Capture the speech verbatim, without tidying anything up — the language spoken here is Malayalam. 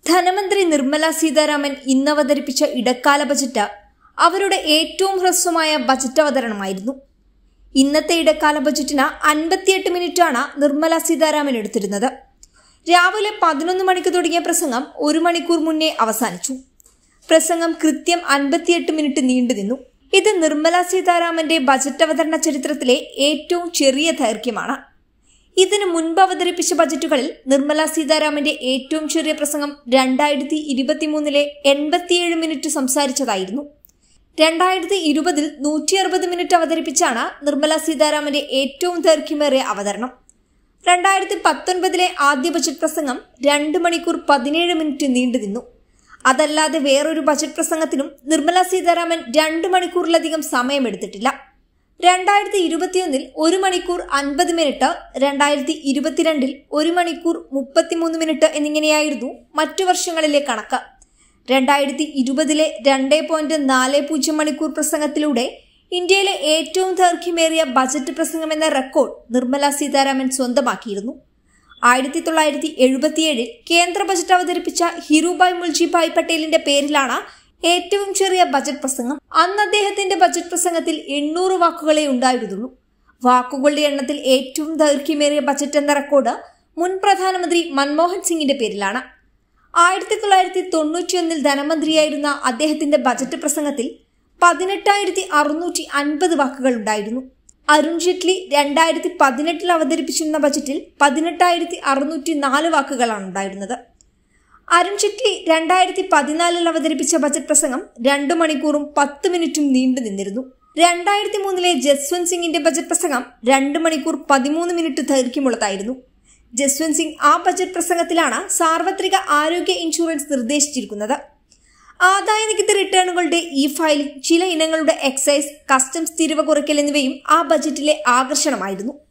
ധനമന്ത്രി നിർമ്മല സീതാരാമൻ ഇന്ന് അവതരിപ്പിച്ച ഇടക്കാല ബജറ്റ് അവരുടെ ഏറ്റവും ഹ്രസ്വമായ ബജറ്റ് അവതരണമായിരുന്നു. ഇന്നത്തെ ഇടക്കാല ബജറ്റിന് അൻപത്തിയെട്ട് മിനിറ്റാണ് നിർമ്മല സീതാരാമൻ എടുത്തിരുന്നത്. രാവിലെ പതിനൊന്ന് മണിക്ക് തുടങ്ങിയ പ്രസംഗം ഒരു മണിക്കൂർ മുന്നേ അവസാനിച്ചു. പ്രസംഗം കൃത്യം അൻപത്തിയെട്ട് മിനിറ്റ് നീണ്ടുനിന്നു. ഇത് നിർമ്മല സീതാരാമന്റെ ബജറ്റ് അവതരണ ചരിത്രത്തിലെ ഏറ്റവും ചെറിയ ദൈർഘ്യമാണ്. ഇതിനു മുൻപ് അവതരിപ്പിച്ച ബജറ്റുകളിൽ നിർമ്മല സീതാരാമന്റെ ഏറ്റവും ചെറിയ പ്രസംഗം രണ്ടായിരത്തി ഇരുപത്തി മൂന്നിലെ എൺപത്തിയേഴ് മിനിറ്റ് സംസാരിച്ചതായിരുന്നു. രണ്ടായിരത്തി ഇരുപതിൽ നൂറ്റി അറുപത് മിനിറ്റ് അവതരിപ്പിച്ചാണ് നിർമ്മല സീതാരാമന്റെ ഏറ്റവും ദൈർഘ്യമേറിയ അവതരണം. രണ്ടായിരത്തി പത്തൊൻപതിലെ ആദ്യ ബജറ്റ് പ്രസംഗം രണ്ട് മണിക്കൂർ പതിനേഴ് മിനിറ്റ് നീണ്ടുനിന്നു. അതല്ലാതെ വേറൊരു ബജറ്റ് പ്രസംഗത്തിനും നിർമ്മല സീതാരാമൻ രണ്ട് മണിക്കൂറിലധികം സമയമെടുത്തിട്ടില്ല. രണ്ടായിരത്തി ഇരുപത്തിയൊന്നിൽ ഒരു മണിക്കൂർ അൻപത് മിനിറ്റ്, രണ്ടായിരത്തി ഇരുപത്തിരണ്ടിൽ ഒരു മണിക്കൂർ മുപ്പത്തിമൂന്ന് മിനിറ്റ് എന്നിങ്ങനെയായിരുന്നു മറ്റു വർഷങ്ങളിലെ കണക്ക്. രണ്ടായിരത്തി ഇരുപതിലെ രണ്ട് പോയിന്റ് നാല് പൂജ്യം മണിക്കൂർ പ്രസംഗത്തിലൂടെ ഇന്ത്യയിലെ ഏറ്റവും ദൈർഘ്യമേറിയ ബജറ്റ് പ്രസംഗം എന്ന റെക്കോർഡ് നിർമ്മല സീതാരാമൻ സ്വന്തമാക്കിയിരുന്നു. ആയിരത്തി തൊള്ളായിരത്തി എഴുപത്തിയേഴിൽ കേന്ദ്ര ബജറ്റ് അവതരിപ്പിച്ച ഹിരുഭായ് മുൾജിഭായ് പട്ടേലിന്റെ പേരിലാണ് ഏറ്റവും ചെറിയ ബജറ്റ് പ്രസംഗം. അന്ന് അദ്ദേഹത്തിന്റെ ബജറ്റ് പ്രസംഗത്തിൽ എണ്ണൂറ് വാക്കുകളെ ഉണ്ടായിരുന്നുള്ളൂ. വാക്കുകളുടെ എണ്ണത്തിൽ ഏറ്റവും ദൈർഘ്യമേറിയ ബജറ്റ് എന്ന റെക്കോർഡ് മുൻ പ്രധാനമന്ത്രി മൻമോഹൻ സിംഗിന്റെ പേരിലാണ്. ആയിരത്തി തൊള്ളായിരത്തി തൊണ്ണൂറ്റിയൊന്നിൽ ധനമന്ത്രിയായിരുന്ന അദ്ദേഹത്തിന്റെ ബജറ്റ് പ്രസംഗത്തിൽ പതിനെട്ടായിരത്തി അറുന്നൂറ്റി അൻപത് വാക്കുകൾ ഉണ്ടായിരുന്നു. അരുൺ ജെയ്റ്റ്ലി രണ്ടായിരത്തി പതിനെട്ടിൽ അവതരിപ്പിച്ചിരുന്ന ബജറ്റിൽ പതിനെട്ടായിരത്തി അറുന്നൂറ്റി നാല് വാക്കുകളാണ് ഉണ്ടായിരുന്നത്. അരുൺ ജെയ്റ്റ്ലി രണ്ടായിരത്തി പതിനാലിൽ അവതരിപ്പിച്ച ബജറ്റ് പ്രസംഗം രണ്ടു മണിക്കൂറും പത്ത് മിനിറ്റും നീണ്ടു നിന്നിരുന്നു. രണ്ടായിരത്തി മൂന്നിലെ ജസ്വന്ത് സിംഗിന്റെ ബജറ്റ് പ്രസംഗം രണ്ട് മണിക്കൂർ പതിമൂന്ന് മിനിറ്റ് ദൈർഘ്യമുള്ളതായിരുന്നു. ജസ്വന്ത് സിംഗ് ആ ബജറ്റ് പ്രസംഗത്തിലാണ് സാർവത്രിക ആരോഗ്യ ഇൻഷുറൻസ് നിർദ്ദേശിച്ചിരിക്കുന്നത്. ആദായ നികുതി റിട്ടേണുകളുടെ ഇ ഫയലിംഗ്, ചില ഇനങ്ങളുടെ എക്സൈസ്, കസ്റ്റംസ് തീരുവ കുറയ്ക്കൽ എന്നിവയും ആ ബജറ്റിലെ ആകർഷണമായിരുന്നു.